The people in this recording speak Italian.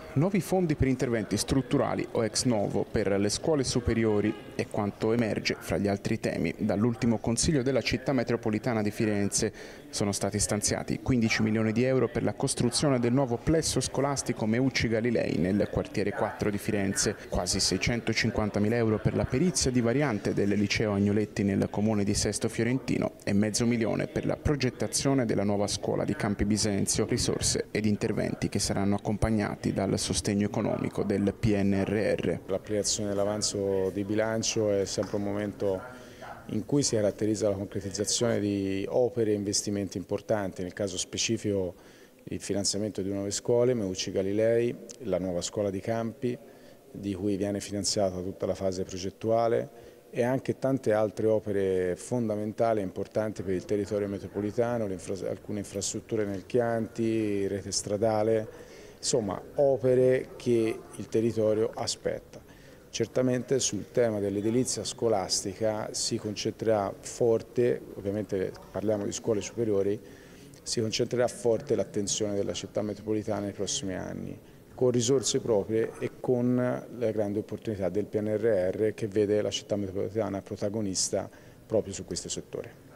Nuovi fondi per interventi strutturali o ex novo per le scuole superiori è quanto emerge fra gli altri temi. Dall'ultimo Consiglio della Città Metropolitana di Firenze sono stati stanziati 15 milioni di euro per la costruzione del nuovo plesso scolastico Meucci Galilei nel quartiere 4 di Firenze, quasi 650 mila euro per la perizia di variante del liceo Agnoletti nel comune di Sesto Fiorentino e mezzo milione per la progettazione della nuova scuola di Campi Bisenzio, risorse ed interventi che saranno accompagnati dal sostegno economico del PNRR. L'applicazione dell'avanzo di bilancio è sempre un momento in cui si caratterizza la concretizzazione di opere e investimenti importanti, nel caso specifico il finanziamento di nuove scuole, Meucci Galilei, la nuova scuola di Campi, di cui viene finanziata tutta la fase progettuale, e anche tante altre opere fondamentali e importanti per il territorio metropolitano, alcune infrastrutture nel Chianti, rete stradale, insomma opere che il territorio aspetta. Certamente sul tema dell'edilizia scolastica si concentrerà forte, ovviamente parliamo di scuole superiori, si concentrerà forte l'attenzione della città metropolitana nei prossimi anni, con risorse proprie e con la grande opportunità del PNRR che vede la città metropolitana protagonista proprio su questo settore.